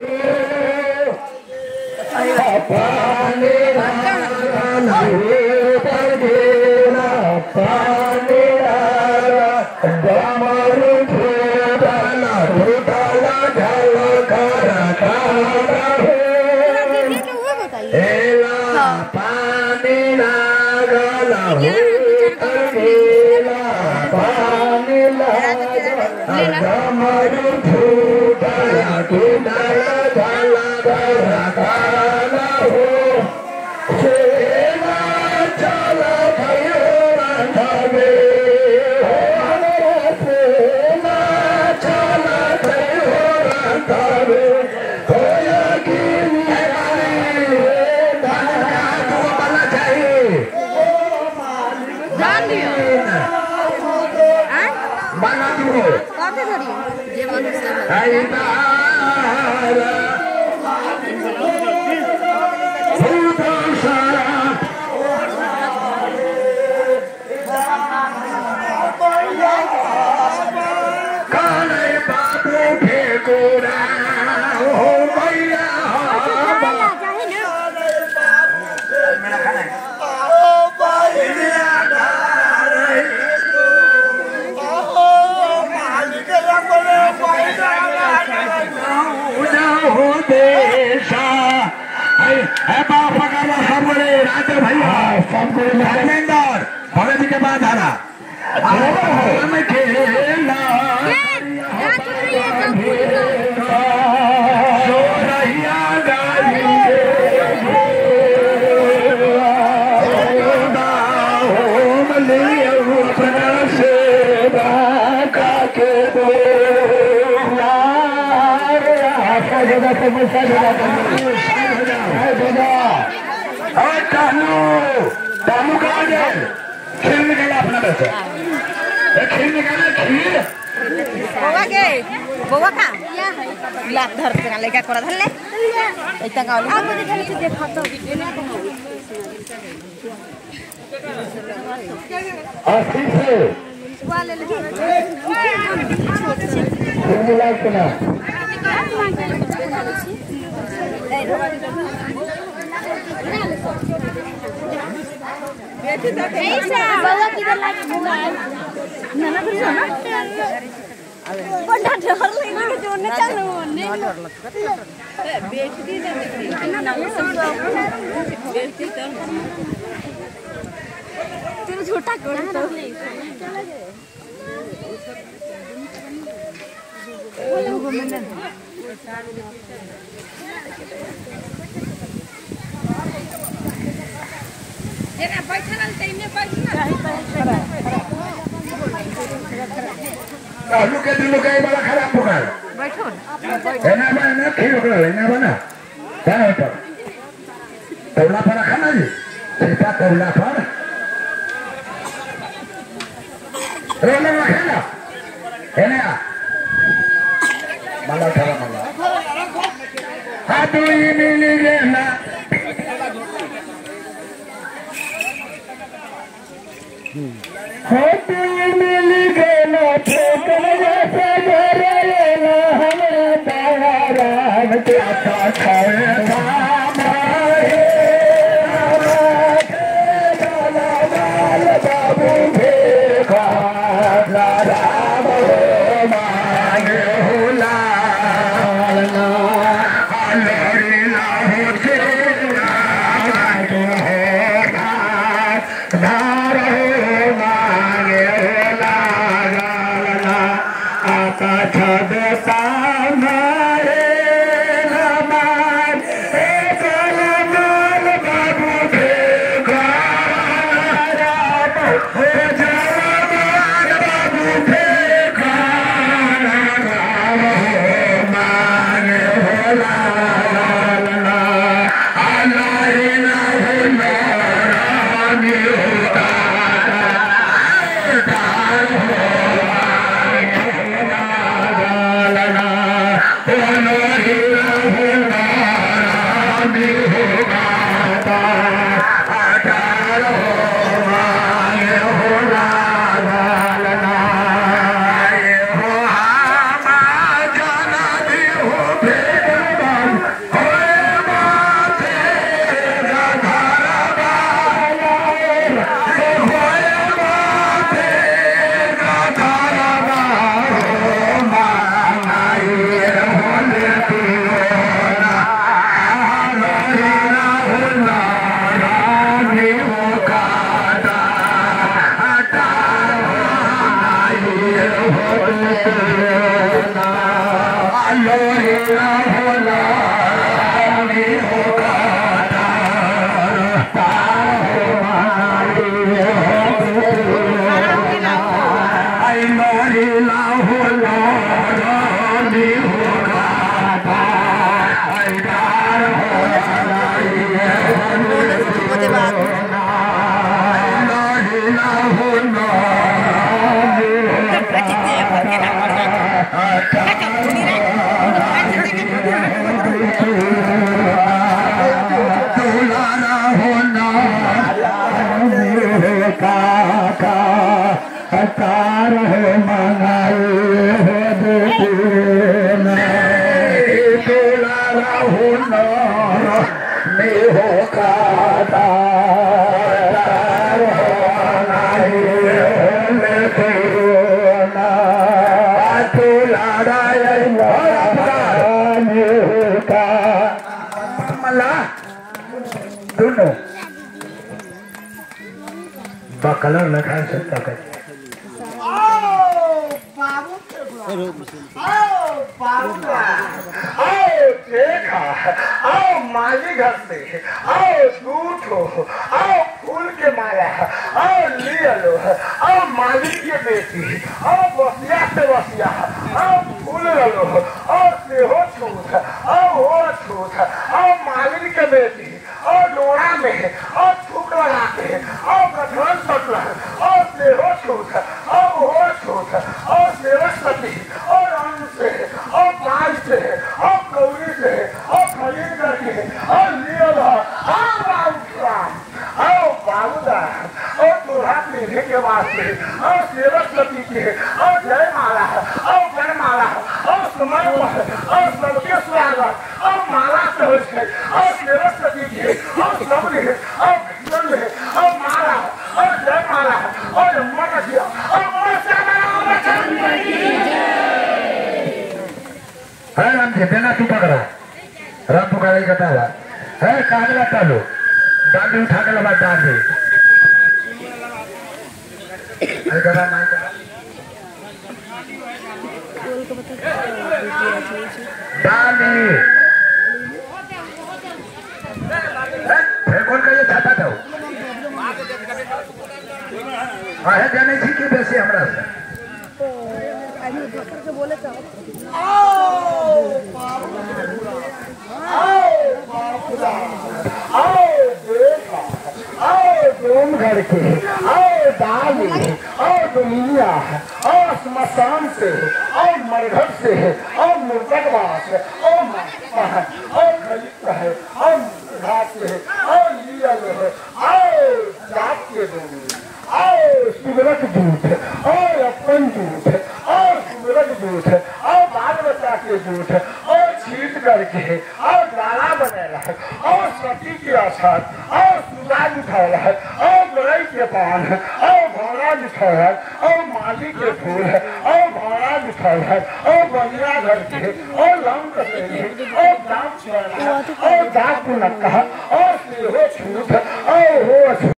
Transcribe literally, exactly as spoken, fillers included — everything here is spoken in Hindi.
la la दोनों कलर लगा सकता है। आओ देखा, आओ माली घर से, आओ दूध हो, आओ फूल के माला, आओ लिया लो, आओ मालिक के बेटी, आओ बसिया से बसिया, आओ फूल लो, आओ सेहो छूत, आओ हो छूत, आओ मालिक के बेटी, आओ डोरा में, आओ छूट लगा के, आओ कठोर सटला, आओ सेहो छूत, आओ हो छूत, आओ सेवक सती, और अन्न से, और पाल से, और कौड़ी से, और खरीद करके, और लिया लो, आओ बाबूदा, आओ बाबूदा, और दूल्हा पीढ़ी के वास्ते, और सेवक सती के, और जय माला, और जय माला, और समय पर, और सबके स्वागत, और माला से हो जाए, और सेवक सती के, और सबने, और भजन में, और माला, और जय माला, और मन किया, और है राम जी देना तू पकड़ा राम पुकारा ही कहता हुआ है कागला चालू डांडी उठा के लगा डांडी डांडी कौन का ये छाता था हाँ है जाने जी की वैसे हमारा बोले तो घर के आओ डाली आओ दुनिया आओ स्मशान से आओ मरघट से आओ मुर्दकवास आओ आओ खलीफा है आओ घाट से आओ लिया है आओ जात के दूध आओ सुगरक दूध आओ अपन दूध आओ सुगरक दूध आओ बाल बच्चा के दूध और छीट करके और डाला बनेला है और सती के आसाद और सुधा उठाया है और गरई के पान और घोड़ा बिछाया है और माली के फूल है और घोड़ा बिछाया है और बनिया घर के और लंग कसेरी और दाम छुआना और दाग को नक्का और सेहो छूट और हो